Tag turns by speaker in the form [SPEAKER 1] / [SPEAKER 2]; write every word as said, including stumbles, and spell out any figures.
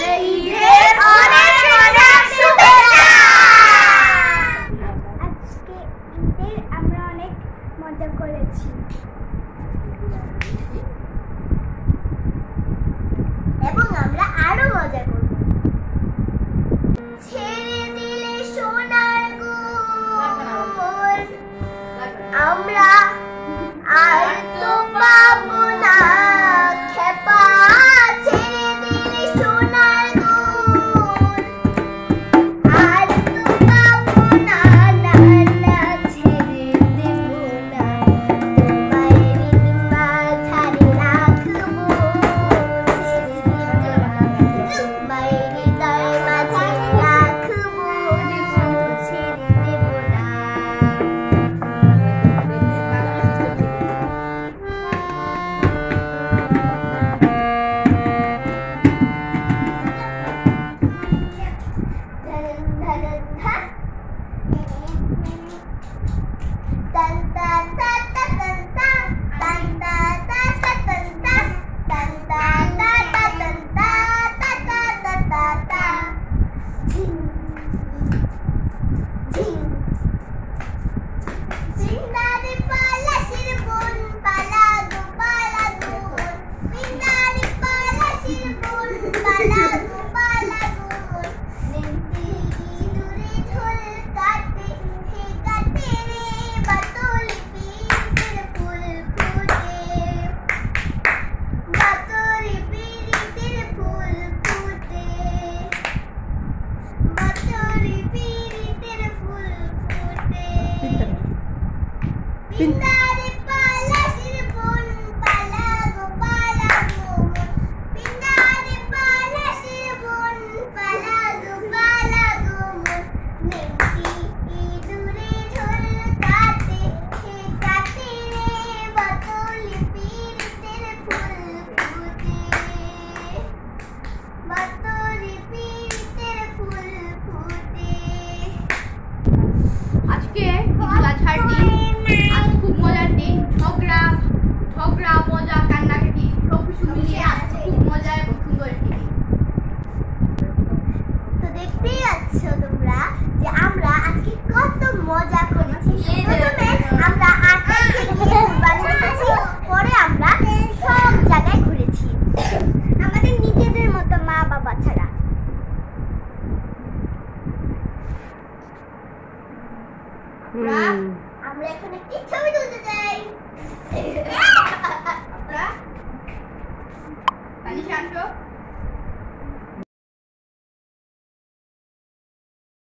[SPEAKER 1] ঈদের অনেক অনেক শুভেচ্ছা।
[SPEAKER 2] আজকে ঈদের আমরা অনেক মজা করেছি
[SPEAKER 1] এবং আমরা আরো মজা করব। ছেড়ে দিলে সোনার গুণ আমরা আর তো পাবো না খেপা। ছেড়ে দিলে সোনার গুণ আর তো পাবো না, না না ছেড়ে দেব না, তোমায় হৃদয় মাঝারে রাখবো। তোমায় হৃদয় মাঝারে রাখবো, ছেড়ে দেব না। পিন্দারে পলাশির ফুল পালাগো পালাগো, পিন্দারে পলাশির ফুল পালাগো পালাগো, নেমতি ইঁদুরে ঝোল কাটে হে কাটে রে বাতুলি পীড়িতের ফুল ফুটে, বাতুলি পীড়িতের ফুল ফুটে।
[SPEAKER 3] আজকে গাছার দিন, আজ খুব মজার দিন। ঝগড়া ঝগড়া মজা কান্নাকাটি সব কিছু মিলিয়ে আজকে খুব মজা এবং সুন্দর একটি দিন।
[SPEAKER 1] তো দেখতেই পাচ্ছ তোমরা যে আমরা আজকে কত মজা করেছি। প্রথমে আমরা আটটা থেকে বাড়ি গেছি, পরে আমরা সব জায়গায় ঘুরেছি আমাদের নিজেদের মতো মা বাবা ছাড়া। আমরা এখন একটি ছবি তুলতে চাই।